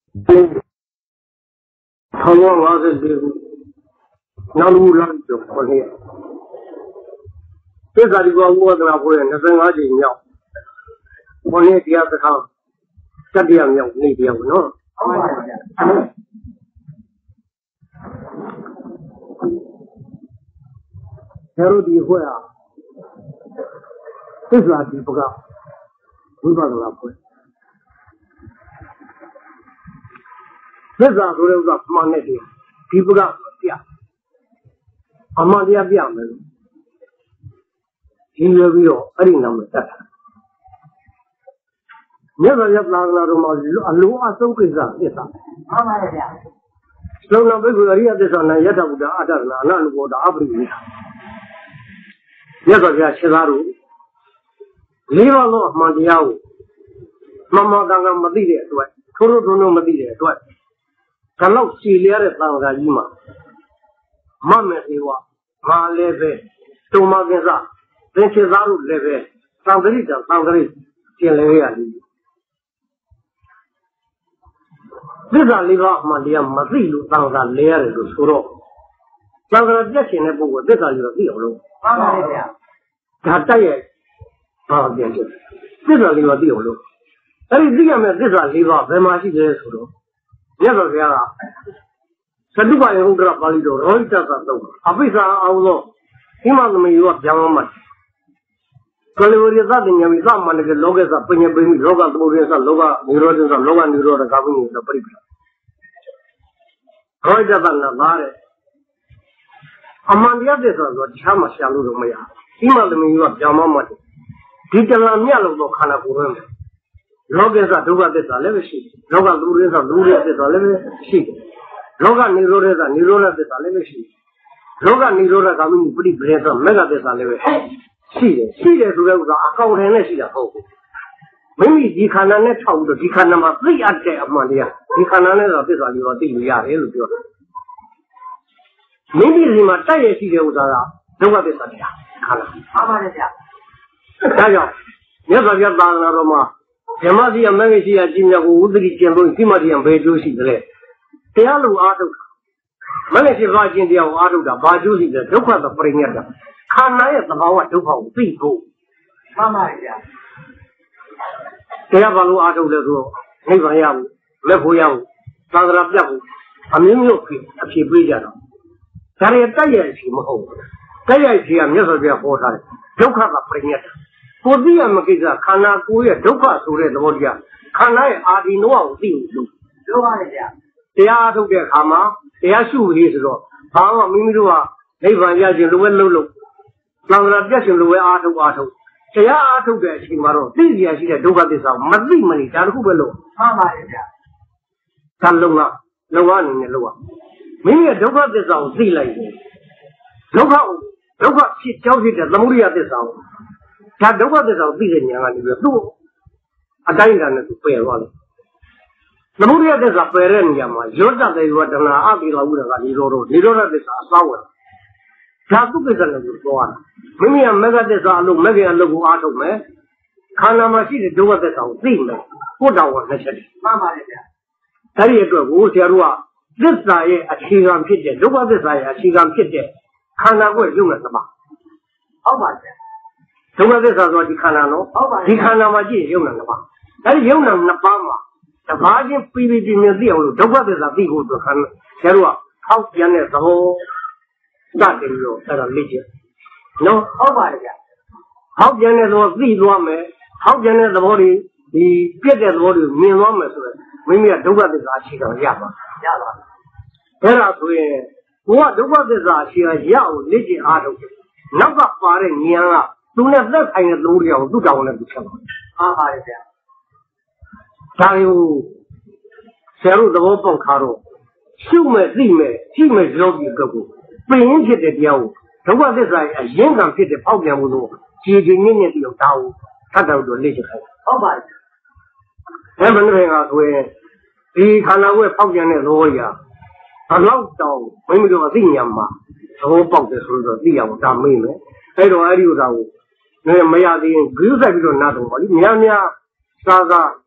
1954နောက်လူလာပြောခေါ်နေသစ္စာဒီဘောဝဒနာကို25ချိန်မြောက်ဘုန်းကြီးတရားစကားတတိယမြောက်နေ့တရားကိုနော်ဟုတ်ပါပါဗျာတို့ဒီဖွဲ့ဟာသစ္စာဒီပကဝိပဿနာဖွဲ့သစ္စာဆိုတဲ့ဥစ္စာမှန်တဲ့ဒီပကပြအမှန်တရားပြမယ်လို့ဒီလိုပြီးတော့အဲ့ဒီနာမည်တတ်တာမြတ်စွာဘုရားသာသနာတော်မှာအလိုအဆုံးကိစ္စသစ္စာမှန်ပါတယ်ဗျာလုံလဘိက္ခုအရိယသစ္စာနဲ့ယထာဘုဒ္ဓအတ္တနာအနုဘောဓအပရိဝိသမြတ်စွာဘုရားခြေသားတို့လေးပါးသောအမှန်တရားကိုမမကန်ကမသိတဲ့အတွက်ထိုးထိုးမသိတဲ့အတွက်ဒါလောက်ရှည်လျတဲ့သံဃာကြီးမှာမမဲ့သေးဝမာလည်းပဲတုံမကင်းစားသင်္ချေသားတို့လည်းပဲသံဃိတသံဃိကျင်လဲရတယ်သစ္စာလေးပါးအမှန်တရားမသိလို့သံဃာလဲရတယ်လို့ဆိုတော့သံဃာပြတ်ရှင်တဲ့ပုဂ္ဂိုလ်သစ္စာလေးတော့သိအောင်လို့မှန်ပါလေဗျာဒါတိုက်ရဲ့ဘာပြန်ချက်သစ္စာလေးပါးသိအောင်လို့အဲ့ဒီသိရမယ့်သစ္စာလေးပါးဘယ်မှာရှိတယ်ဆိုတော့မြတ်စွာဘုရားကသတုပယဟုဒ္ဒရာပါဠိတော်ရောဟိတသသုံးအပိစ္ဆာအောင်သောဟိမသမီးရောဗျာမမတ်ကလေဝရိသတိဉာဏ်သမန္တကေလောကေသပညာပိမိလောကသမုဒိယသလောကနိရောဓသလောကနိရောဓကာမိသပရိပ္ပရောဟိတသနာသားတဲ့အမှန်တရားသစ္စာဆိုချားမှရှာလို့တော့မရဟိမသမီးရောဗျာမမတ်ဒီတလံမြတ်လို့တော့ခန္ဓာကိုယ်ရင်းလောကသဒုက္ခသစ္စာလည်းရှိတယ်လောကလူရင်းသလူရင်းသစ္စာလည်းရှိတယ်လောကနိရောဓသနိရောဓသစ္စာလည်းရှိတယ်လောကနိရောဓကာမိပရိပရေသမေဃသစ္စာလည်းရှိတယ်ဆိုတဲ့ဥစ္စာအကောင်ထည်နဲ့ရှိတာဟုတ်ဘူးမိမိဒီခန္ဓာနဲ့ထောက်ပြီးတော့ဒီခန္ဓာမှာသိအပ်တဲ့အမှန်တရားဒီခန္ဓာနဲ့တော့သစ္စာလေးတော့သိလို့ရတယ်လို့ပြောတာမိမိဒီမှာတိုက်ရရှိတဲ့ဥစ္စာကဒုက္ခသစ္စာတရားခန္ဓာမှန်ပါတယ်ဗျာဒါကြောင့်မြတ်စွာဘုရားသာသနာတော်မှာဓမ္မစီယမဂ္ဂစီယကြီးမြတ်ကိုဥဒတိကျင့်လို့စိမတိယဘယ်ကျိုးရှိတယ်တရားလိုအားထုတ်တာမဂ္ဂစီဘာကျင့်တရားကိုအားထုတ်တာဘာကျိုးရှိတယ်ဒုက္ခသပရိညတ်တာခန္ဓာရဲ့သဘာဝဒုက္ခကိုသိဖို့မှန်ပါဗျာတရားဘာလို့အားထုတ်လဲဆိုတော့နိဗ္ဗာန်ရဖို့လက်ဖို့ရဖို့သာသနာပြတ်ဖို့အမျိုးမျိုးအဖြစ်ပေးကြတော့ဒါရတိုက်ရဲ့အဖြစ်မဟုတ်ဘူးတိုက်ရဲ့အဖြစ်ကမြတ်စွာဘုရားဟောထားတယ်ဒုက္ခသပရိညတ်ကိုသိရမကိစ္စခန္ဓာကိုယ်ရဲ့ဒုက္ခဆိုတဲ့သဘောတရားခန္ဓာရဲ့အာဒီနောကိုသိလို့ပြောပါတယ်ဗျာတရားထုတ်တဲ့အခါမှာတရားရှုရေးဆိုတော့ဘာမှမိမိတို့ကနိဗ္ဗာန်ရခြင်းလိုပဲလုပ်လို့သံဃာပြတ်ခြင်းလိုပဲအားထုတ်တရားအားထုတ်တဲ့အချိန်မှာတော့သိရရှိတဲ့ဒုက္ခသစ္စာမသိမနေဒါတခုပဲလို့မှန်ပါတယ်ဗျာဒါလုံကအနေနဲ့လုံကမိမိရဲ့ဒုက္ခသစ္စာကိုသိလိုက်တယ်ဒုက္ခဖြစ်ကြောင်းဖြစ်တဲ့သမုဒိယသစ္စာကိုဒါဒုက္ခသစ္စာကိုသိတဲ့ဉာဏ်ကနေပြီးသူ့အတိုင်းအတာနဲ့သူပယ်သွားတယ်သမုဒိယသစ္စာပယ်တဲ့နေရာမှာယောတတေဝတနာအပိလာဝုဒကနိရောဓသစ္စာအသောဝင်ဒါသူ့ကိစ္စနဲ့သူပြောရတာမိမိကမဂ္ဂသစ္စာအလုပ်မဂ္ဂအလုပ်ကိုအားထုတ်မယ်ခန္ဓာမှာရှိတဲ့ဒုက္ခသစ္စာကိုသိမယ်ကိုယ်တော်ကနှစ်ချက်မှန်ပါတယ်ဗျာအဲ့ဒီအတွက်ကိုဆရာတို့ကသစ္စာရဲ့အခြေခံဖြစ်တဲ့ဒုက္ခသစ္စာရဲ့အခြေခံဖြစ်တဲ့ခန္ဓာကိုယ်ရုပ်နဲ့သဘာဟုတ်ပါဗျာဒုက္ခသစ္စာဆိုဒီခန္ဓာနော်ဒီခန္ဓာမှာကြည့်ရုပ်နဲ့သဘာအဲ့ဒီရုပ်နဲ့နှစ်ပါးမှာတဘာချင်းပြီးမြင်သိအောင်လို့ဒုက္ခသစ္စာသိဖို့အတွက်ခန္ဓာဆရာတို့ကဖောက်ပြန်တဲ့သဘောစတယ်လို့အဲ့ဒါလေ့ကျင့်နော်ဟုတ်ပါတယ်ဗျာဖောက်ပြန်တဲ့သဘောသိသွားမယ်ဖောက်ပြန်တဲ့သဘောတွေဒီပြည့်တဲ့သဘောတွေမြင်သွားမယ်ဆိုရင်မိမိကဒုက္ခသစ္စာအခြေခံရပါအဲ့ဒါဆိုရင်ကိုကဒုက္ခသစ္စာအခြေခံရအောင်လေ့ကျင့်အားထုတ်တယ်နောက်ကပါတဲ့ဉာဏ်ကသူနဲ့သက်ဆိုင်တဲ့သုံးတရားကိုသူ့တောင်းနဲ့သူချက်ပါအားပါတယ်ဗျာဒါကိုဆရာတို့သဘောပေါက်ထားတော့ရှုမဲ့သိမဲ့ကြည့်မဲ့ယောဂီအတွက်ကိုပင်ရင်းဖြစ်တဲ့တရားကိုဒုက္ခသစ္စာရဲ့အရင်ကဖြစ်တဲ့ပေါက်ပြန်မှုလို့ကြည်ကြည်နစ်နစ်ပြီးတော့ဒါကိုသတ်တော်တို့လေ့ကျင့်ခိုင်းဟုတ်ပါပြီ။ဘယ်မင်းကဆိုရင်ဒီခန္ဓာကိုယ်ပေါက်ပြန်တဲ့သဘောကြီးဘလောက်တောင်မိမိတို့အသိဉာဏ်မှာသဘောပေါက်တယ်ဆိုတော့သိအောင်ဒါမေးမယ်။အဲ့တော့အဲ့ဒီဥစ္စာကိုမရသေးရင်ဂရုစိုက်ပြီးတော့နားတော့ပါလိများစား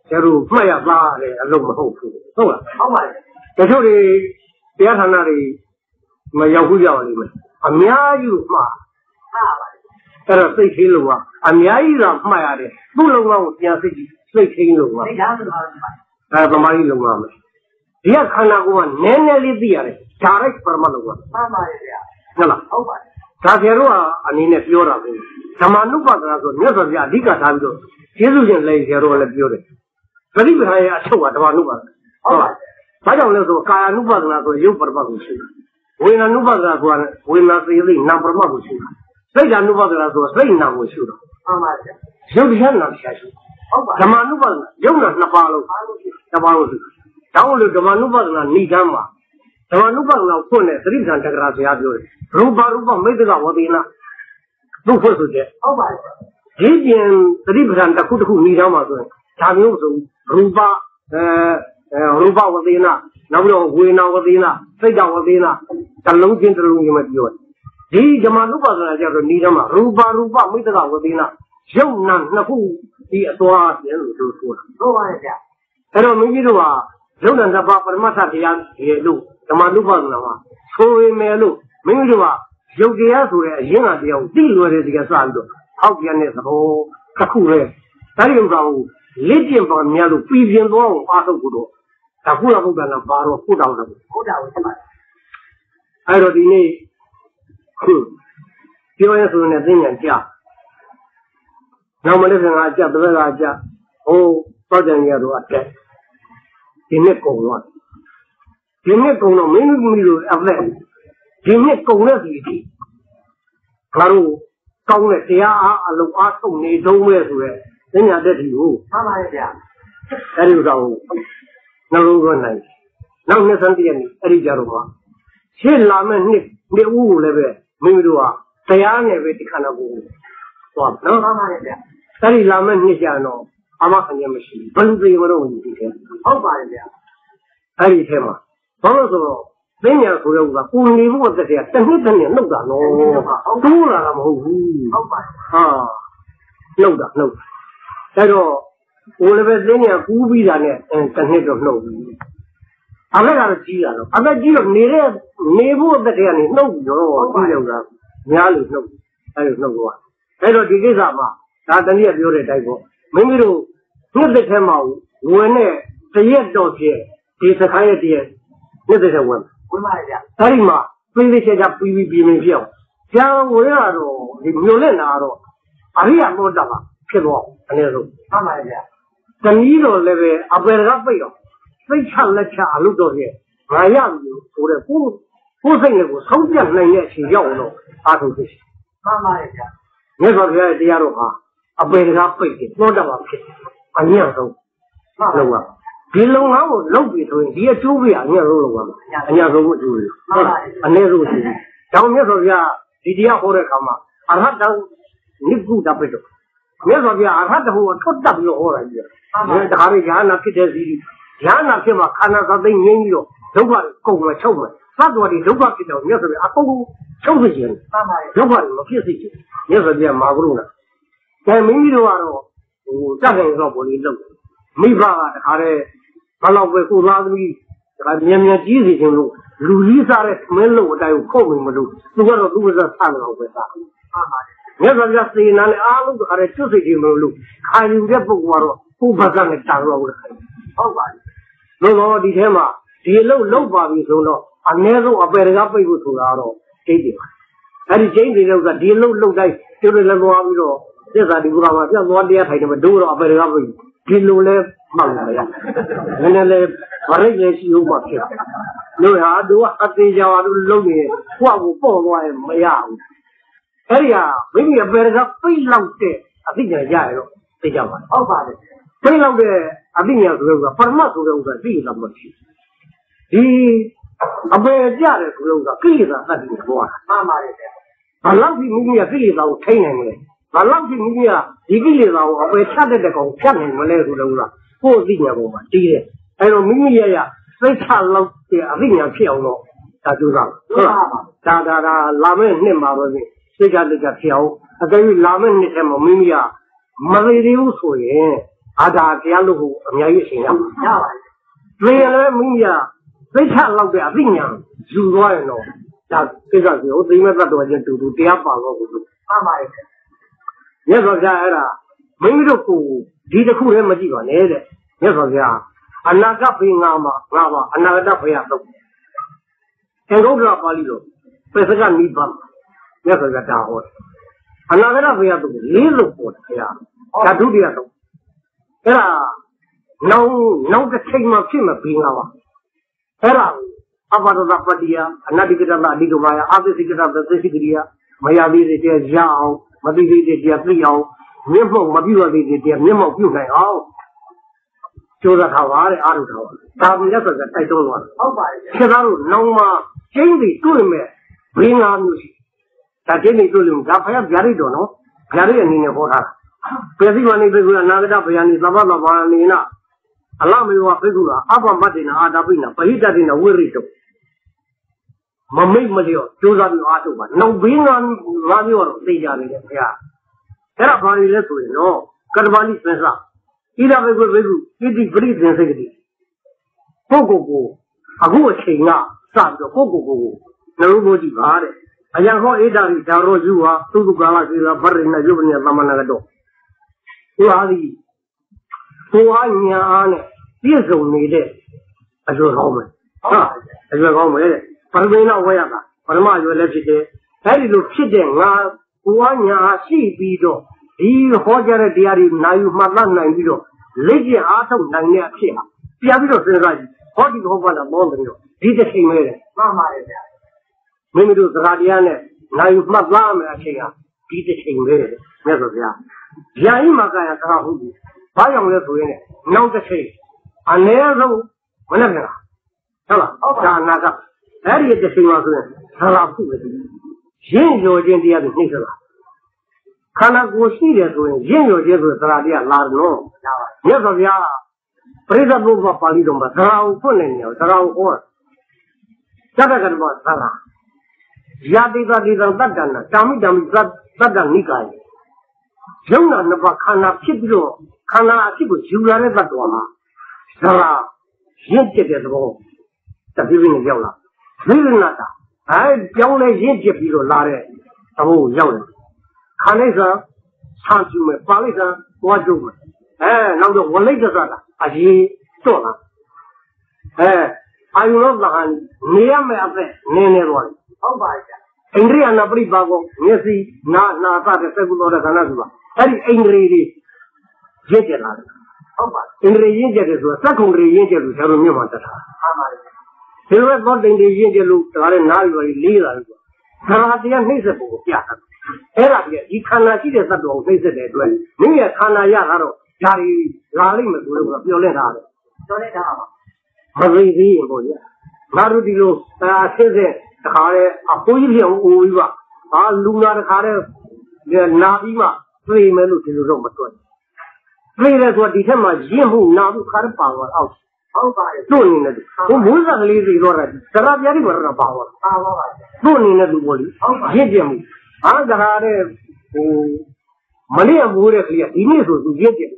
假如卖呀拉的，弄不好处，懂了？ 好吧。 这时候的别看那里，没要不要的嘛，啊，面有嘛，这个谁听了啊？面有让卖呀的，不弄啊，我讲谁听了啊？哎，他妈的弄啊嘛！别看那个年年的这样的，家里不嘛弄啊？那了，好吧。他假如啊，你那表达的，他妈弄把他说，你说呀，你看他们说，接触进来假如来表的，这里边还要抽啊，他妈弄把，好吧？大家来说，干弄把他说有不嘛东西，为了弄把他说，为了是有人拿不嘛东西，谁家弄把他说，谁拿不修的？有的钱拿钱修，他妈弄把他有那八路，那八路是，然后呢，他妈弄把他你干嘛？他妈弄把他过来，这里边这个他是要表的。如果没这个我的呢，都会出去。好吧。这边这里边的苦你讲嘛说，他没有说如果我的呢，那不要为那我的呢，谁讲我的呢？他龙井嘛丢。这他妈如果是叫做你讲嘛，如果没这个我的呢，小难那苦也多钱就说了。多少钱？他说没记住啊，小难他把嘛啥这样也路，他妈如果是嘛，所谓没路。没有的话，有这样说的，人啊，要地落的这个山头，好边的时候，他苦了，但有时候历经方面都北边多，80不多，他不然不干了，8不着的，什么？还有的呢，表演时候呢，人家讲，那么那时候啊讲，都是啊讲，早点人家都啊讲，今天讲了，没有啊不对。今天讲的事情，假如讲的这样路送你走没出来，人家在提我，他妈的讲，那就找我，那如果难，那我们身边的那里家的话，现他们你屋那边没有的话，这样那边就看到我，哇，那他妈的讲，那里他们你讲喏，阿妈看见没事，本子有没有问题的，好吧的讲，那里天嘛，什么时候？人家说的我公里路这些，等你弄的喏，多了他们啊，弄的。再说我那边人家古比的呢，等你就弄。啊，那个是鸡了，啊，那鸡了，你不这些呢，弄哟，鸡了个，哪里弄？还有弄过。再说这个啥嘛，他等你也表的带过，没有，你这天嘛，我呢这些东西，这次看一点，你这些问。这里嘛，非得现在比没票，像我那种，你没有人那种，啊，你也不知道啊，骗我，那种。他妈的，等你说那边啊，不是他背了，谁抢了抢路东西，那样子说的不是那个手边那也去要了，他说这些。他妈的，你说这样的话，啊，不是他背的，我这么骗，啊，你样说，那个。ဒီလုံငန်းကိုလုပ်ပြီးဆိုရင်ဒီအကျိုးပေးအများဆုံးလုပ်ရမှာအများဆုံးအကျိုးပေးအနည်းဆုံးရှိတယ်။ဒါမြတ်စွာဘုရားဒီတရားဟောတဲ့အခါမှာအရဟတနိဗ္ဗုဒ္ဓပိတ္တမြတ်စွာဘုရားအရဟတဘုရားထွက်တက်ပြီးဟောတာကြီးတယ်။ဒါကရဟနာဖြစ်တဲ့စီရဟနာဖြစ်မှာခန္ဓာသသိငြိမ်းပြီးတော့ဒုက္ခကုန်မှာချုပ်မှာသတ္တဝါတွေဒုက္ခဖြစ်တော့မြတ်စွာဘုရားအကုန်ချုပ်စေခြင်းဒုက္ခတွေမဖြစ်စေခြင်းမြတ်စွာဘုရားမာဂရုဏာ။ဒါမိမိတို့ကတော့တတ်တယ်တော့ပေါ်လေးလုပ်မိဘကတခါတည်းဘာလို့ပဲကိုသားသမီးဒါကမြန်ကြီးစီခြင်းလို့လူကြီးစားတဲ့မင်းလို့အတိုင်းကိုခုတ်မိမလို့သူကတော့သူ့ဝဇ္ဇဆန်းတော့ပဲစားမြတ်စွာဘုရားစေနာနဲ့အားလုံးတခါတည်းကျွတ်စိတ်ခြင်းမလို့ခိုင်နေတဲ့ပုဂ္ဂိုလ်ကတော့ကိုယ်ဘက်ကနဲ့တောင်းတော့ဟုတ်ပါဘူးလို့ဒီထဲမှာဒီလုံးပါပြီဆိုတော့အနည်းဆုံးအပေတကားပိတ်ဖို့ဆိုတာတော့ကျိတ်တယ်အဲ့ဒီကျိတ်တွေကဒီလုံးတိုင်းကျွတ်လည်းသွားပြီးတော့သစ္စာဒီဘုရားမှာပြတ်သွားတရားထိုင်တယ်မဒိုးတော့အပေတကားပိတ်ဒီလိုလဲမှန်ပါရဲ့နည်းနည်းလေးဗရိတ်ရဲ့ရှိဦးမှာဖြစ်လို့ဟာတို့အသေးကြွားတို့လုံးနေကိုယ့်ကိုပေါ့သွားရင်မရဘူးအဲ့ဒီဟာမိမိအပေတကားပိတ်လောက်တဲ့အသိဉာဏ်ရရတော့သိကြပါဟုတ်ပါတယ်ပိတ်လောက်တဲ့အသိဉာဏ်ဆိုတော့ပရမတ်ဆိုတဲ့ဥစ္စာသိလာမှရှိဒီအပေကြတယ်ဆိုတော့ကိလေသာသတ်ပြီးပေါ်တာမှန်ပါတယ်ဘာလို့ဒီမိမိကကိလေသာကိုထိန်းနိုင်မလဲဘာလို့ဒီမိမိကဒီကိလေသာကိုအပေချတဲ့ကောင်ဖြတ်နိုင်မလဲဆိုတော့ကိုယ်အသိဉာဏ်ပေါ်မှာတီးတယ်အဲ့တော့မိမိရစိတ်ချလောက်တဲ့အသိဉာဏ်ဖြစ်အောင်တော့ဒါကြိုးစားဟုတ်လားဒါလာမယ့်နှစ်မှာပဲစိတ်ကဖြစ်အောင်အကယ်၍လာမယ့်နှစ်ထဲမှာမိမိကမသေးသေးဘူးဆိုရင် Ada Kialu, Amiashi. Really, Mia, they can't love their opinion. You know, that because the old thing that was to do the Apollo. Yes, maybe the fool did a cool emoji on it. Yes, another being Lava, another Payato. And go drop a little. President meat bump. Yes, another Payato, little foot, yeah. Catudiato. No, the same of him being our. Era, about the Patia, another get of the Digavaya, other ticket of the Sicilia, Maya visited Yao, Madi visited Yao, Nemo, Mabua visited Nemo, you may all. So that how I are. Tam never that I don't want. Several no more change to him, bring on music. That any to him, that I have Gary don't know, Gary and in a water. President Nagada Bayani, Lava Nina. Allow me to figure out Matina, Adabina, Pahita in a Wirito. Mamma Madio, Josan Atuba. No being on Radio Sejani. There are very little, no. Karvani Spencer. Ida Vegu, it is very sensitive. Pogo, a good China, San Pogo, Narubo Vare. A young Ida is Daro Jua, Tugala, Barina, Juvenile Lamanado. You are the Puanya, years only there. As your home. As your home, Parvena Wayaka, Parma, you left it there. Very look sitting, Puanya, see Bido. He Hoja Diari, Nayu Malana and Bido. Lady Atom Nania Chia. Piavido Senrai, Hoti Hova Bondo. Did the same way. Mamma. Mimidu Radiane, Nayu Malama Chia. Did the same way. Never. Yaimaka Kahu. Why am I doing it? Now the say. And never whenever. Hello, Naga. That is the same as Hello. Jane Georgian the other Nicola. Kana go serious doing Jane Georgian Radia Larno. Never ya. Presa Buba Palidum, but Sarau Punin, Sarau or Sadagan was Sara. Yadiga Liza Badana, Tammy Dam Badan Nikai. Jonah Navakana Kibro, Kana Kibu, Julia Badoma. Sara, Yented at all. The giving Yola. Vilinata. I don't let Yented Lare. Oh, Yola. Kanesa, Santume, Palisa, Wajuma. Now the one later, as he saw. I love the hand near me up there, near one. Oh, by Andrea Napoli Bago, Nessie, not the February or Canada. Very angry. Jetela. In the Yanger, secondary Yanger, which I remember. He was not in the Yanger look, Naru, Lila. Saradian Hazel, yeah. Era, he cannot see the Sadu, they said that when. Maybe a Kana Yaro. Jari Lalim will be Yolena. Marie, Marudilo, says the Hare, a Puyo Uva, all Luna Hare, the Navima, 3 minutes in the Roma. 3 that's what determines Jim who now had power out. Soon in it. Who was a lazy Lord? Sarabia were a power. Soon in it, body. Jim. Agare. Malia Bureklia, he needs to get it.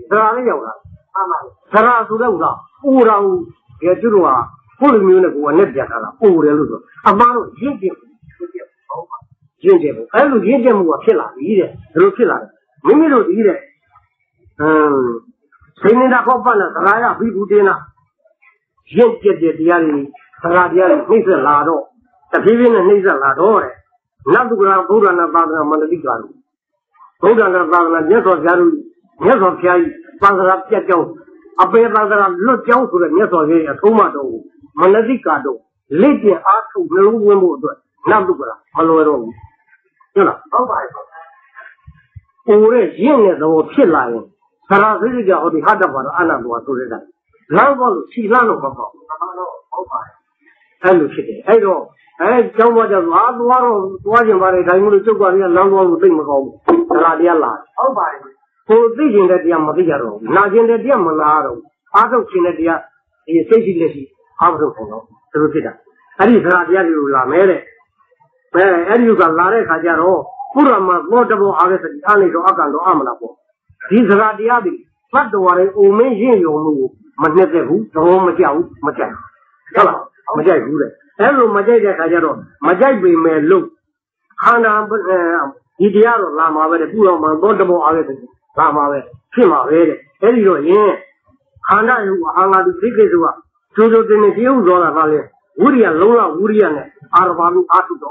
Sarasura, Ura, Yajua, full munich, or Nedjaka, Ura, Amaro, Jinjim. Jinjim. I will give them what killer, either, Rukilla. Mimido, either. Senina Copana, Raya, Bibudena. Jinjit, Diari, Saradiari, Nisa Lado, the Divin and Nisa Ladore. Not to grab Buran about the Manadigan. Buddha, yes, or Garu, yes, or Chai, Father of Chato, a pair of Lord Joe to the yes, or a tomato, Manadicado, Lady Art to Blue Wood, Nabura, Maloro. You know, Ure, Yen, or Chilline, Sarasiga, or the Hadavar, Anabua to the Lavo, Silano, and the city. I know. I don't want to love watching what I will do. I don't want to think of Radiala. Oh, by who thinking that Yamadiro, not in the Yamanaro, Otto Chinedia, is essentially out of Rupida. And is Radialu Lamere. And you got Lare Hajaro, Purama, notable Aris, Anis, Akando Amanapo. These Radiadi, bắt đầu là ôm mấy riêng dùng mù mà nhớ cái hú rồi mà chạy đó là mà chạy hú đấy em luôn mà chạy cái gì đó mà chạy bị mẹ luôn khán giả đi đi rồi làm mà về phụ lòng mà đón đâm vào về làm mà về khi mà về đấy cái gì rồi nhé khán giả hàng ngày đi cái gì vậy cho nên cái điều đó là phải Uriya longa Uriya ne arbalu atu to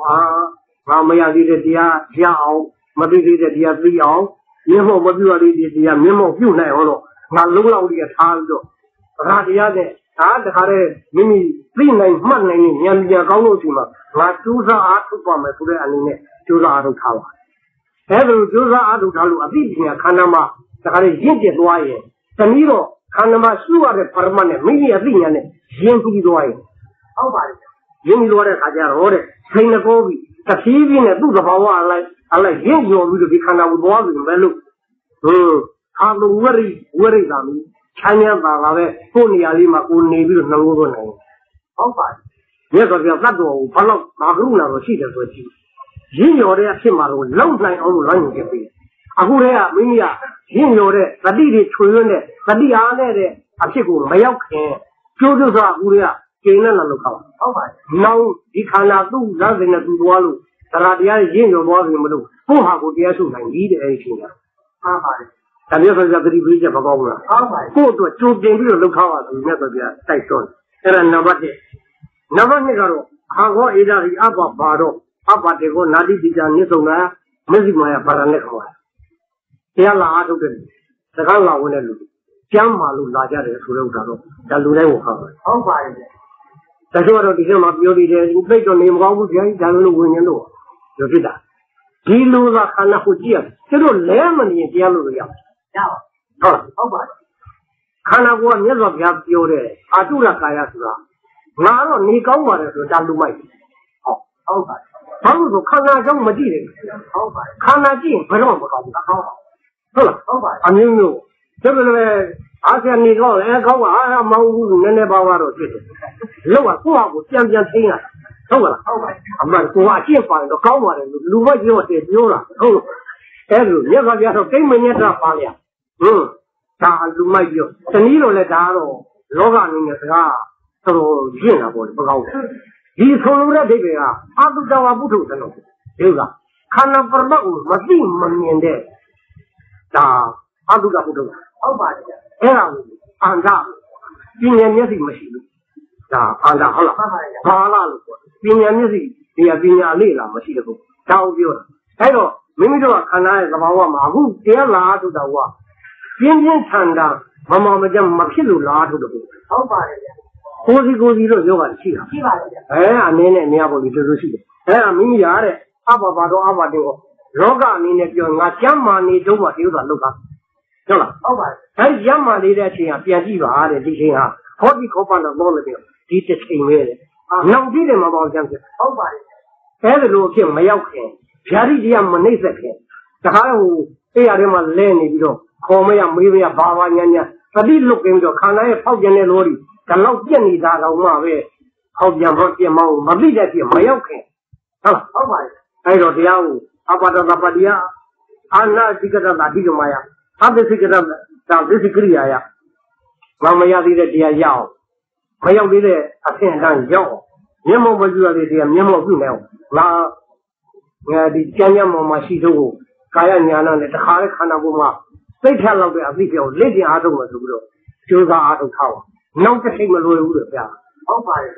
ramaya di de dia sia aung mati di de dia ti aung myemo ma pyu di de dia myemo pyu nai ho lo nga long law di tha bi to ra dia ne da ta kare mimi ti nai mat nai ni nyan dia kaung lo chi ma nga chu sa atu pa me so de ani ne chu sa atu tha ba ai lo chu sa atu tha lo ati pnya khana ma ta kare yin je twa ye tani ro khana ma su ya de parma ne mimi ati nya ne yin pu twa yeဟုတ်ပါပြီရင်းပြီးတော့တဲ့ခါကျတော့တဲ့စိန်နှကောပြီးတဖြည်းဖြည်းနဲ့သူ့သဘာဝအလိုက်ရင့်ကျော်ပြီးတော့ဒီခန္ဓာကိုသွားပြီပဲလို့အာလုံဝရိသာမီချမ်းသာပါပဲကိုယ်နေရာလေးမှာကိုနေပြီးတော့နှလုံးသွင်းနိုင်ဟုတ်ပါပြီမြတ်စွာဘုရားတတ်တော်ကိုဘာလို့မာကရုဏာတော့ရှိတယ်ဆိုကြည့်ရင့်ကျော်တဲ့အဖြစ်မှာတော့လုံနိုင်အောင်လို့လမ်းညွှန်ခဲ့ပြီအခုတည်းကမိမိကရင့်ကျော်တဲ့တတိတွေချွေရင်းတဲ့တတိအားနဲ့တဲ့အဖြစ်ကိုမရောက်ခင်ကျိုးကျိုးဆိုတာအခုတည်းကကျင်းနဲ့လာလို့ခေါ်ဟုတ်ပါဘူးနောက်ဒီခန္ဓာသူ့ဇာတ်စင်နဲ့သူ့သွားလို့တရားတရားရင့်ကျော်သွားပြီမလို့ကိုယ့်ဟာကိုတရားထုတ်နိုင်ပြီတဲ့အဲ့ဒီချိန်ကဟုတ်ပါတယ်ဒါမျိုးဆိုကြသတိပေးချက်မကောင်းဘူးလားဟုတ်ပါတယ်ကိုယ့်အတွက်ကြိုတင်ပြီးတော့လှုပ်ခါပါဆိုမြတ်စွာဘုရားတိုက်တွန်းအဲ့ဒါနံပါတ်1နံပါတ်2ကတော့အာဟောဧဒဟိအပ္ပဘာတော့အပ္ပတေကိုနာတိတိတာနိသုံးနာမဇ္ဈိမာယပါရနဲ့ခေါ်တယ်တရားလာအားထုတ်တဲ့စကားလာဝင်တဲ့လူကျမ်းမာလို့လာကြတယ်ဆိုတဲ့ဥစ္စာတော့ဒါလူတိုင်းကိုခေါ်တယ်ဟုတ်ပါတယ်တချို့တော့ဒီထဲမှာပြောနေတယ်ပြိတ်တော့နေမကောင်းဘူးဗျာဒါလိုဝင်ရင်တော့ပြောဖြစ်တာဒီလိုကခန္ဓာကိုကြည့်ရကျတော့လဲမနေရင်တရားလို့ရအောင်ဟုတ်ပါခန္ဓာကိုယ်ကမြတ်စွာဘုရားပြောတယ်အာတုရကာယဆိုတာငါတော့နေကောင်းပါတယ်ဆိုဒါလူမိုက်ဟုတ်ပါဘာလို့ဆိုခန္ဓာကြောင့်မကြည့်တယ်ဟုတ်ပါခန္ဓာကြည့်ရင်ဘယ်တော့မှမကောင်းဘူးဟုတ်ပါအမျိုးမျိုးဒါပေမဲ့အားစနေတော့လည်းကောင်းပါအားမောင်းဘူးနည်းနည်းပါးပါတော့ဖြစ်တယ်လောကကိုယ့်ဟာကိုပြန်သိမ်းရဟုတ်ပါလားဟုတ်ပါအမှန်ကိုကအကျင့်ပါတော့ကောင်းပါတယ်လူမကြီးတော့တည်ပြောတာဟုတ်လို့အဲ့လိုမြတ်စွာဘုရားတော့ကိမ့်မညက်တာပါလေဒါလူမိုက်ပြောတနည်းတော့လည်းဒါတော့လောကအနေနဲ့စကားတော်တော်ရင့်တာပေါ့လေမကောင်းဘူးဒီဆိုလိုတဲ့ဒိဋ္ဌိကအတုတဝပုထုသနောဒီကခန္ဓာပရမတ်ကိုမသိမမြင်တဲ့ဒါအတုတပုထုဟုတ်ပါတယ်အဲ့ဒါကိုအန္တပညာမျက်စိမရှိဘူးဒါအန္တဟုတ်လားဘာလားလို့ပြောပညာမျက်စိဒီပညာလေးလားမရှိတဲ့ကိုတောင်းပြောတာအဲ့တော့မိမိတို့ကခန္ဓာရဲ့သဘာဝမှာအခုတရားလာထုတ်တာကပြင်းပြင်းထန်တာမကြမဖြစ်လို့လာထုတ်တယ်ဟုတ်ပါတယ်ဗျကိုစီတော့ယောဂရှိတာရှိပါတယ်ဗျအနေနဲ့အများပေါ်ပြီးတို့ရှိတယ်အဲ့ဒါမိမိရတဲ့အဘဘာတော့အဘတင်ကိုလောကအနေနဲ့ပြောငါကျမ်းမာနေတော့မှတရုပ်သာလောက်တာဟုတ်လားဟုတ်ပါတယ်အဲ့ဒီရမ်းမာနေတဲ့အချိန်ကပြန်ကြည့်ပါတဲ့ဒီချိန်ဟာဟောဒီခေါ်ပါတော့လို့ပြောဒီတစ်ချိန်ပဲလေနောက်ပြီးတယ်မပေါ့ကျမ်းဖြစ်ဟုတ်ပါတယ်အဲ့ဒီလိုအဖြစ်မရောက်ခင်ဗျာတိတရားမနှိမ့်ဆက်ခင်တခါဟိုအဲ့ရထဲမှာလဲနေပြီးတော့ခေါ်မရမေးမရဘာညာသတိလွတ်ကင်းတော့ခန္ဓာရဲ့ဖောက်ပြန်တဲ့လောဒီဒါတော့ပြက်နေတာတော့မှပဲဖောက်ပြန်ဖို့ပြင်မအောင်မသိတဲ့ဖြစ်မရောက်ခင်ဟုတ်ပါတယ်အဲ့တော့တရားကိုအပတ္တပတ္တိယအာနာတိကတတာဒီကမာယအပ္ပစိကတတာသစ္စကရိယာယမရသေးတဲ့တရားရအောင်မရောက်သေးတဲ့အဆင့်အတန်းရောက်မျက်မှောက်မပြုရသေးတဲ့မျက်မှောက်ပြုနေအောင်ငါဒီကျမ်းကျမ်းပေါ်မှာရှိသောကာယညာဏနဲ့တခါလေခန္ဓာကိုယ်မှာသိထလောက်တဲ့အသိပြောလက်ကျင်အားထုတ်မှဆိုပြီးတော့ကြိုးစားအားထုတ်ထားပါနောက်တစ်ချိန်မလွယ်ဘူးလို့ပြောဟုတ်ပါတယ်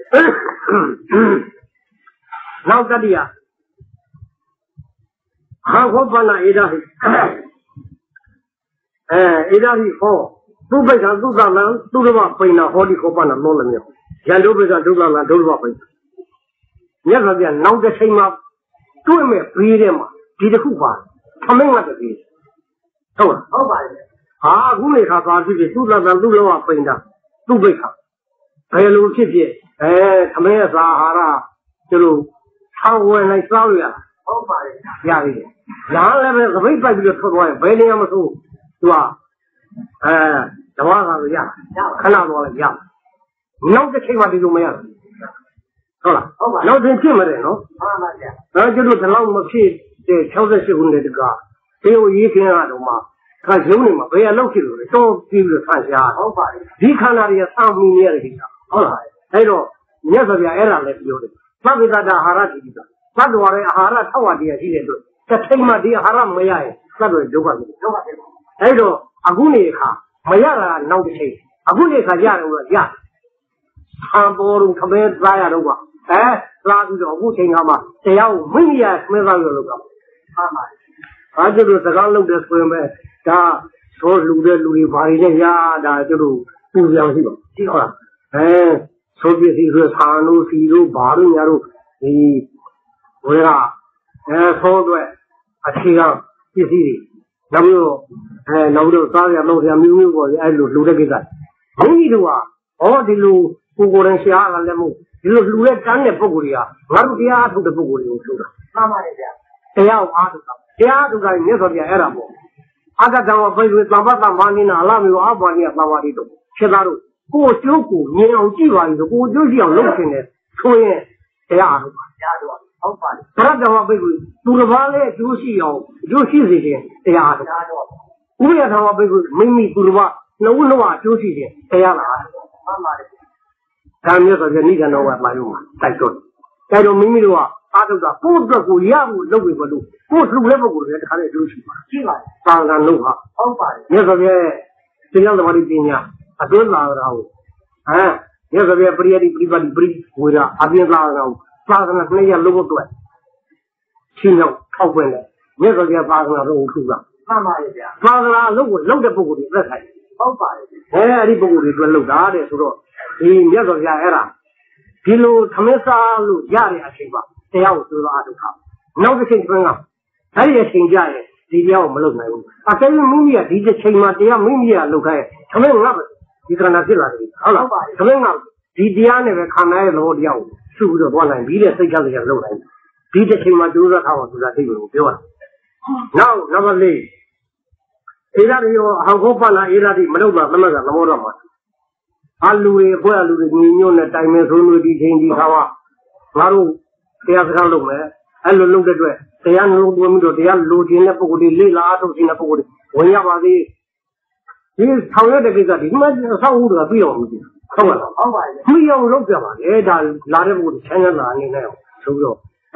နောက်တတိယဟာခောပနာဧဒဟိဧဒဟိဟောသူ့ဘက်ကသူ့သာလံသူ့ဘဝပိဏဟောဒီခောပနာလို့လည်းမျိုးရန်တို့ဘက်ကဒုက္ခလံဒုက္ခပိဏမြတ်စွာဘုရားနောက်တစ်ချိန်မှာတွေ့မဲ့ပြီးတဲ့မှာဒီတစ်ခုပါထမင်းကတည်းဟုတ်လားဟုတ်ပါတယ်ဟာအခုလေခါပါဖြစ်ဖြစ်သူ့သာလံသူ့ဘဝပိဏသူ့ဘက်ကဘယ်လိုဖြစ်ဖြစ်ထမင်းစာအာဟာရကျလို့ဆောင်းဝင်လိုက်စားရဟုတ်ပါတယ်ရပြီလာလည်းပဲသပိတ်ပိုက်ပြီးတော့ထွက်သွားရင်ဘယ်နေရာမဆိုသူကတဝါကရခဏတော့လည်းရနောက်တစ်ချိန်မှဒီလိုမရဘူးဟုတ်လားဟုတ်ပါနောက်တစ်ချိန်ဖြစ်မတယ်နော်မှန်ပါဗျာဒါကျတော့ဒီလောက်မဖြစ်တဲ့68ခုနှစ်တကတေကိုရေးခင်းရတော့မှခ他有你嘛，不要老去了，都比如参加。好吧，你看那里3米年的地方，好了，还有你要说别挨了来有的，那边大家哈拉地的，那多的哈拉他话的系列多，这天嘛的哈拉没呀，那都有关系。还有阿姑呢看，没呀啦，闹的谁？阿姑呢看家人我家，他包容他们咋样的话，哎，拉住着我听他嘛，只要没呀，没啥有那个，啊，就是这个路的朋友们，他说路的发的那呀，他就是不一样是吧？知道了，哎。说别是说长路、西路、八路、年路，为啥？操作车上必须的，那么那么就咱家老天没有过的，路这个干，没有啊，这路不过人下了么，路来站的不过的啊，那路底下都不过的，我说的。那么的，这样啊，这样就干，你说别挨了不？咱们不是咱把你拿了没有？把你拿完的都，其他路。过九股年要计划的，过就是要弄起来，所以这样子，好办。不然的话，不会，做了完了就是要事情这样子。为了他话不会，没做了完，那我话就是事情这样子。咱们说这你看那话哪有嘛？再说，再说没的话，这个不这个业务弄不弄，不是我也不过来，他来就是嘛。是吧？当然弄好，好办。你说这样的话的今年。多拉了啊！你说别不离为了边拉了，那些路多，新疆超过了。你说别发生了这种出了，那么一点，发生了路的不够的，那才好办。你不够的说路大的，说你说别了，比如他们啥路家的情况，这样我知道就好。那个情况啊，也请假的，这点我们路没有。这个没有，这些情况这样没有路开，他们那不。你看那去哪里？好了，他们啊，第二那个看那路的，是不是多难？比的谁家的路难？比的起码就是他们这有对吧？那么累，现在的有好可怕了，现在的没有吧？那么嘛？路的不要路的，你用那တိုင်း面说路的天地看哇，那路这样子看路没？路的对，这样路我们说这样路天的不过的，累拉都天的不过的，我要把的。你超越这个你们上午的不要的，好吧？没有肉干嘛？他拿的不是钱拿的那样，是不是？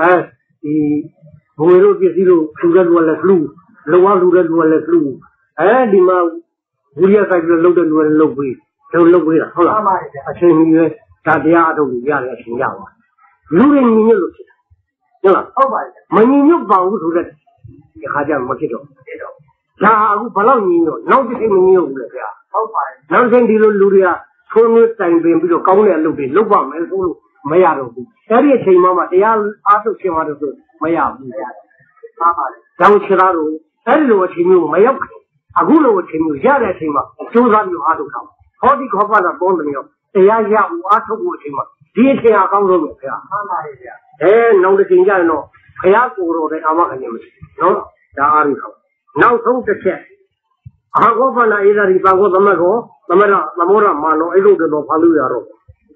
为了这些路，出的路来路的路来路，你们物业开始路的路贵，都路贵了，好了。前面大家都一样的评价嘛，路的你路去，对了，好吧？没你帮不出来，你还讲没去着？那我不老你有，那就是没有了呀。那现在路的呀，从那单边比较高的路的，路旁没走路，没呀路的。这些嘛，这样20千万都是没呀路的。然后其他路，路前面没有，古路前面现在前嘛，就算有20条，好的可把它帮着没有，这样下午20过去嘛，这天啊高着没呀？弄得现在呢，培养过了的，俺们看见没？弄20条。now ဆုံးတစ်ချက်အာဂောဖနာဧဇာတိပါကောသမတ်ကောသမရသမောရမာနောအဲ့လိုတော့ဖာလို့ရတော့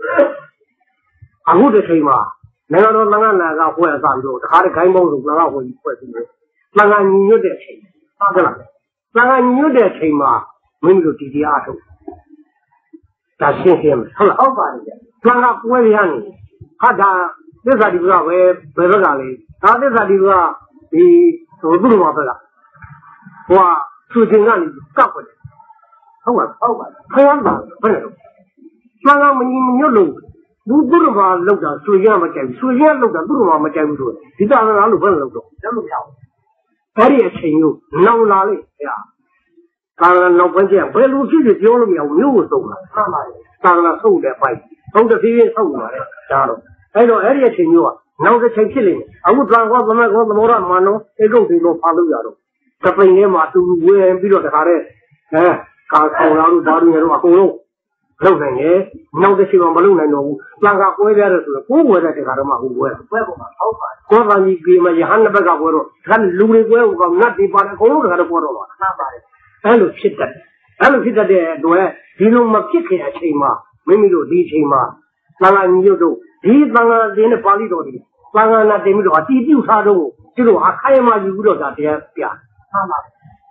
အခုတစ်ချိန်မှာနိုင်ငံတော်သံဃာနာကဖွဲ့အစားပြီးတော့တခါတည်းခိုင်းပေါင်းစုံကဖွဲ့ပြီးဖွဲ့ပြီးတော့သံဃာညီညွတ်တဲ့အချိန်ဟုတ်လားသံဃာညီညွတ်တဲ့အချိန်မှာမင်းတို့ဒီတရားထုတ်ဒါရှင်းမယ်ဟုတ်လားဟုတ်ပါတယ်သံဃာပွဲရနေဟာဒါသစ္စာတိကပဲဘယ်ဘက်ကလဲဒါသစ္စာတိကဒီဘုရားမှာပဲလားသူတင်ကနေကောက်တယ်ဟုတ်ပါဖျားတာဘယ်လိုမှန်ကမညီညွတ်လို့သူတို့ဘာလောက်တာဆွေရမကြိုက်ဘူးဆွေရလောက်တာသူတို့ဘာမကြိုက်ဘူးဆိုဒီတာကလို့ဘယ်လိုလုပ်တော့လက်မပြောင်းအဲ့ဒီအချိန်ကိုနောင်လာလေဗျာကာလနောက်ပိုင်းကျဘယ်လိုဖြစ်ဖြစ်ပြောလို့မရဘူးမျိုးကိုစုံလာမှန်ပါကာလဆုတ်တဲ့ပိုက်ဟုတ်တဲ့ဖြည်းဖြည်းဆုတ်လာတယ်ဒါတော့အဲ့တော့အဲ့ဒီအချိန်မျိုးကနောက်တစ်ချိန်ဖြစ်လိမ့်မယ်အခုတန်ခေါ်သမက်ခေါ်သမောရမာနောဧကုတ်ဒီလိုဖာလို့ရတော့တပိန်ထဲမှာသူဝင်ပြီးတော့တခါတည်းကာဆောင်လာလို့ဒါတို့ရတော့အကုန်လုံးလုပ်နိုင်တယ်နောက်တစ်ချိန်မှမလုပ်နိုင်တော့ဘူးတန်ခါပွဲပြတယ်ဆိုတော့ကိုယ်ဝယ်တဲ့တခါတော့မှဟိုပွဲပေါ်မှာဟုတ်ပါကိုယ်ကကြီးပြေမရဟန်းတစ်ဘက်ကပွဲတော့ဒါလူတွေပွဲကနတ်တွေပါတယ်အကုန်လုံးတခါတော့ပွဲတော့ပါမှန်ပါတယ်အဲ့လိုဖြစ်တဲ့အတွက်ဒီလိုမဖြစ်ခင်အချိန်မှာမိမိတို့ဒီအချိန်မှာသံဃာညီညွတ်တို့ဒီသံဃာသင်တဲ့ပါဠိတော်တွေသံဃာနာတင်ပြီးတော့အတီးပြုထားတော့ကျတို့အခါရမယူပြီးတော့ဒါတရားပြမှန်ပါ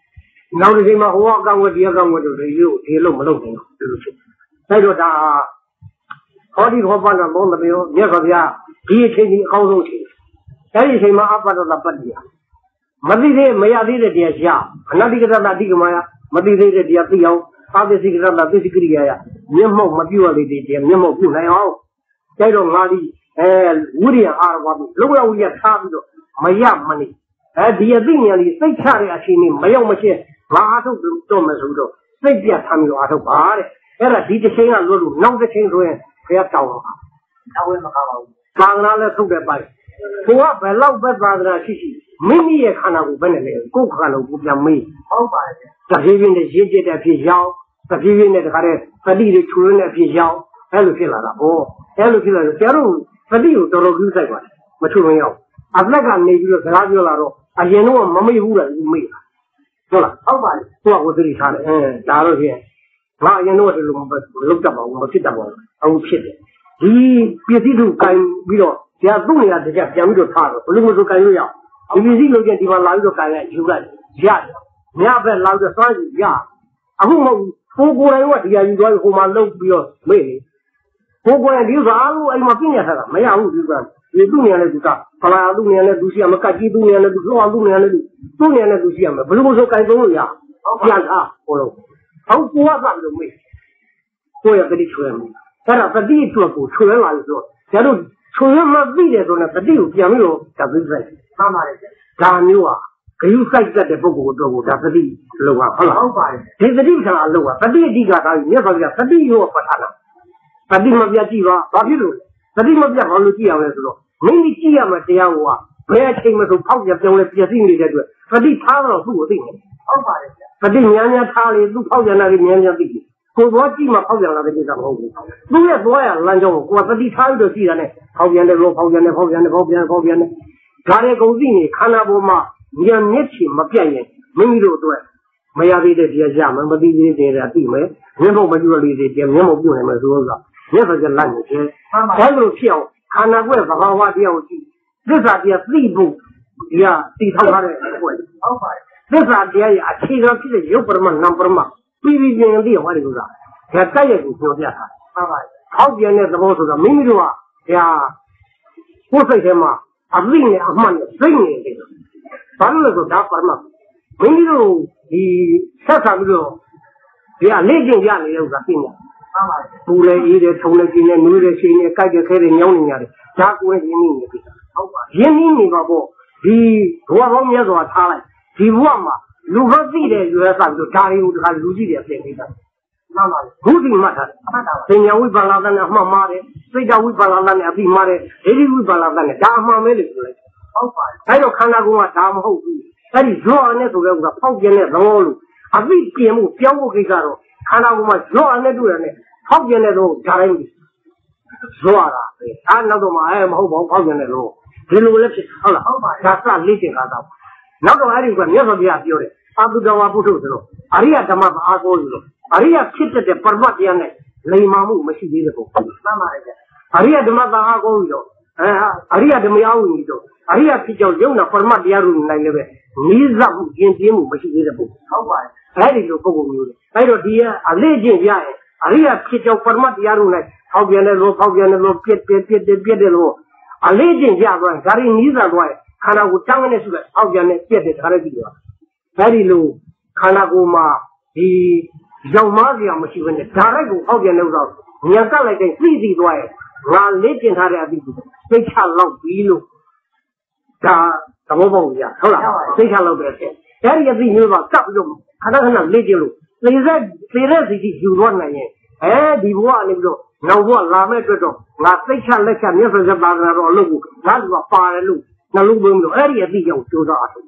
နောက်တစ်ချိန်မှာဟိုအကောင်ကဒီအကောင်ကတို့ဒီလိုမလုပ်ဘူးလို့ဖြစ်အဲ့တော့ဒါဟောဒီဟောပါတော့ဘုံမပြောမြတ်စွာဘုရားဒီအချိန်ကြီးအကောင်းဆုံးချိန်အဲ့ဒီအချိန်မှာအပ္ပဒတပတ္တိယမသိသေးမရသေးတဲ့တရားရှာအနတ္တိကတ္တအဓိကမယမသိသေးတဲ့တရားသိအောင်အာသစိကတ္တသိစိကရိယာယမျက်မှောက်မပြုတ်ရသေးတဲ့တရားမျက်မှောက်ပြုတ်နိုင်အောင်ကျဲတော့ငါဒီဝိရိယအာရဝတိလောကဝိရိယထားပြီးတော့မရမနေဒီအသိဉာဏ်ကြီးစိတ်ချတဲ့အချိန်นี้မရောက်မချင်းငါအားထုတ်တော့မယ်ဆိုတော့စိတ်ပြတ်ထားပြီးတော့အားထုတ်ပါတဲ့အဲ့ဒါဒီတစ်ချိန်ကလွတ်လို့နောက်တစ်ချိန်ဆိုရင်ဘုရားတောင်းပါတောင်းဝဲမကားပါဘူးသာသနာလည်းထုတ်တဲ့ပိုင်းဘုရားဘယ်လောက်ပဲသာသနာရှိမိမိရဲ့ခန္ဓာကိုယ်ပဲနဲ့လေကိုယ်ခန္ဓာကိုယ်ပြန်မေးဟုတ်ပါတယ်တဖြည်းဖြည်းနဲ့ရင့်ကျက်တဲ့အဖြစ်ရောက်တဖြည်းဖြည်းနဲ့တခါတည်းသတိတွေချွေးနေတဲ့အဖြစ်ရောက်အဲ့လိုဖြစ်လာတာဟောအဲ့လိုဖြစ်လာတော့ကျတော့သတိကိုတော်တော်ကျူးဆိုင်ပါတယ်မချွေးမရောက်အသက်ကနေပြီးတော့စကားပြောလာတော့အရင်တော့မမေ့ဘူးလားမေ့တာဟုတ်လားဟုတ်ပါဘူးသူကကိုသတိထားတယ်ဒါတော့ဖြင့်ငါအရင်တော့ဒီလိုမလုပ်တတ်ပါဘူးမဖြစ်တတ်ပါဘူးအခုဖြစ်တယ်ဒီပစ္စည်းတို့ကင်ပြီးတော့ကြာသူ့နေရာတကြပြန်ပြီးတော့ထားတော့ဘလို့မဆိုကင်လို့ရဒီပစ္စည်းလို့ကျဒီမှာလာပြီးတော့ကင်လိုက်ယူလိုက်ရတယ်ညဘက်လာပြီးတော့သွားယူရအခုမဟုတ်ဘူးကိုယ်တိုင်ကဒီဟာယူသွားပြီးဟိုမှာလှုပ်ပြီးတော့မေ့နေကိုယ်ဒီဥစ္စာအားလုံးအိမ်မှာပြင်းရထားတာမရဘူးဒီကဒီသူ့နေရာနဲ့သူကဖလာသူ့နေရာနဲ့သူရှိရမကတ်ကြီးသူ့နေရာနဲ့သူလှော်သူ့နေရာနဲ့သူ့နေရာနဲ့သူရှိရမယ်ဘလို့မဆိုကင်သုံးလို့ရပြန်ထားဟိုလိုဟုတ်ကိုကလို့မေ့ကိုရကတိချွေးမယ်အဲ့ဒါပတိအတွက်ကိုချွေးလာလို့ဆိုကျတို့ချွေးမသိတယ်ဆိုတော့ပတိကိုပြန်ပြီးတော့တပိစိုက်မှန်ပါတယ်ဒါမျိုးဟာဂယုစိုက်တတ်တဲ့ပုဂ္ဂိုလ်အတွက်ကိုဒါပတိလောက်ပါဟုတ်လားဟုတ်ပါတယ်ဒီပတိကလာလောက်ပါပတိအဓိကဒါကြီးမြတ်စွာဘုရားပတိရောပဋ္ဌာနာပတိမပြတ်ကြည့်ပါဘာဖြစ်လို့ပတိမပြတ်ဘာလို့ကြည့်ရလဲဆိုတော့မိမိကြည့်ရမယ့်တရားကဘယ်အချိန်မှဆိုဖောက်ပြပြောင်းလဲပြည့်စည်နေတဲ့အတွက်ပတိထားတော့သူ့ကိုသိနေဟုတ်ပါတယ်ပတိများများထားလေသူ့ဖောက်ပြန်တာတွေများများသိတယ်ကိုယ်သွားကြည့်မှဖောက်ပြန်လာတဲ့ကိစ္စမဟုတ်ဘူးသူ့ရဲ့သွားရလမ်းကြောင်းကိုကိုယ်ပတိထားပြီးတော့ကြည့်တာနဲ့ဖောက်ပြန်တယ်လို့ဖောက်ပြန်တယ်ဒါတွေကုန်သိနေခန္ဓာပေါ်မှာဉာဏ်မျက်ခြေမပြတ်ရင်မိမိတို့အတွက်မရသေးတဲ့တရားရမယ်မသိသေးတဲ့တရားသိမယ်မျက်မှောက်မပြုတ်လေးတွေတရားမျက်မှောက်ပြုတ်နိုင်မယ်ဆိုတော့မျက်စကြလိုက်နေတယ်ဘာလို့ဖြစ်အောင်ခန္ဓာကိုယ်သဘာဝတရားကိုကြည့်သစ္စာတရားသိဖို့ဒီဟာသိထောက်ထားတဲ့အကွယ်ဟုတ်ပါတယ်သစ္စာတရားရဲ့အခြေခံဖြစ်တဲ့ရုပ်ပရမနာမ်ပရမပြီးပြီးပြင်သိဟောတယ်ဆိုတာဒါတိုက်ရိုက်ကိုပြောပြတာဟုတ်ပါတယ်ထောက်ပြန်တဲ့သဘောဆိုတာမိမိတို့ကဒါကိုယ်စိတ်ထဲမှာအသိနဲ့အမှန်နဲ့စိတ်နေတယ်ဘာလို့လဲဆိုဒါပရမမိမိတို့ဒီဆက်ဆံပြီးတော့ဒီကလေ့ကျင့်ကြနေတဲ့ဥစ္စာသိနေဟုတ်ပါတယ်ပူလေအေးတယ်ထုံလေကျင်းတယ်နွေးတယ်ရှိနေကြိုက်တယ်ခဲတယ်ညောင်းနေရတယ်ဒါကိုယ်ရင်းနေနေပြီဟုတ်ပါရင်းနှီးနေပါပေါ့ဒီဘဝပေါင်းများစွာထားလိုက်ဒီဘဝမှာလူဟောသိတဲ့ရွယ်စားပြီးတော့ဒါတွေကိုတခါလူကြည့်တယ်ပြင်နေတာမှန်ပါဘူးဘုဒ္ဓမှတ်တာမှတ်တာပညာဝိပါလာတဲ့နဲ့အမှတ်မှားတယ်စိတ်ဓာတ်ဝိပါလာတဲ့နဲ့အပြီးမှားတယ်ဒိဋ္ဌိဝိပါလာတဲ့နဲ့ဒါအမှန်ပဲလို့ပြောလိုက်ဟုတ်ပါအဲ့တော့ခန္ဓာကိုယ်ကဒါမဟုတ်ဘူးအဲ့ဒီဇောနဲ့ဆိုတဲ့ဥစ္စာဖောက်ပြတဲ့သဘောလို့အပြီးပြင်မှုပြောင်းဖို့ကိစ္စတော့ခန္ဓာကိုယ်မှာဇောနဲ့တွေ့ရတယ်ဖောက်ပြတဲ့တော့ဒါတိုင်းဇောရတာပဲအဲ့နောက်တော့မှမဟုတ်ပါဘူးဖောက်ပြတဲ့တော့ဒီလိုလည်းဖြစ်ဟုတ်လားဟုတ်ပါဒါစလေ့ကျင့်တာတော့နောက်တော့အဲ့ဒီကမြတ်စွာဘုရားပြောတယ်အာတုတဝါပုထုဆိုတော့အရိယဓမ္မမအားကိုးလို့အရိယဖြစ်တဲ့ပရမတ်တရားနဲ့လိမ္မာမှုမရှိသေးတဲ့ပုံမှန်ပါတယ်ဗျအရိယဓမ္မသာအားကိုးပြီးတော့အရိယဓမ္မအားဝင်ပြီးတော့အရိယဖြစ်ကြောင်းယုံနာပရမတ်တရားတို့နိုင်လည်းပဲနီးစပ်မှုကျင့်ပြင်းမှုမရှိသေးတဲ့ပုံဟုတ်ပါတယ်အဲ့ဒီလိုပုံပုံမျိုးလေအဲ့တော့ဒီကအလေးကျင့်ရရင်အရိယဖြစ်ကြောင်းပရမတ်တရားတို့နိုင်ဖောက်ပြန်တယ်လို့ပြက်တယ်လို့အလေးကျင့်ရသွားရင်ဒါရီနီးစပ်သွားရင်ခန္ဓာကိုယ်တန်းကနေဆိုတဲ့ဖောက်ပြန်တဲ့ပြက်တဲ့ဒါရီကြည့်တော့အဲ့ဒီလိုခန္ဓာကိုယ်မှာဒီရောက်မစရာမရှိဘဲနဲ့ဒါရိုက်ကိုဖောက်ပြန်လို့တော့ဉာဏ်ကလိုက်တဲ့သိသွားရဲ့ငါလေးကျင်ထားတဲ့အသည့်စိတ်ချလောက်ပြီးလို့ဒါသဘောပေါက်ရဟုတ်လားစိတ်ချလောက်ပဲဖြစ်အဲ့ဒီအသည့်မျိုးကကပ်ပြီးတော့ခဏခဏလေးကျင်လို့သေတဲ့စီကြီးယူသွားနိုင်ရင်ဒီဘဝအနေပြီးတော့နောက်ဘဝလာမဲ့အတွက်တော့ငါစိတ်ချလက်ချမျက်စေ့ပါတာတော့အလုပ်ကိုငါ့လူကပါတယ်လို့နှလုံးသွင်းလို့အဲ့ဒီအသည့်ကြောင့်ကြိုးစားအထု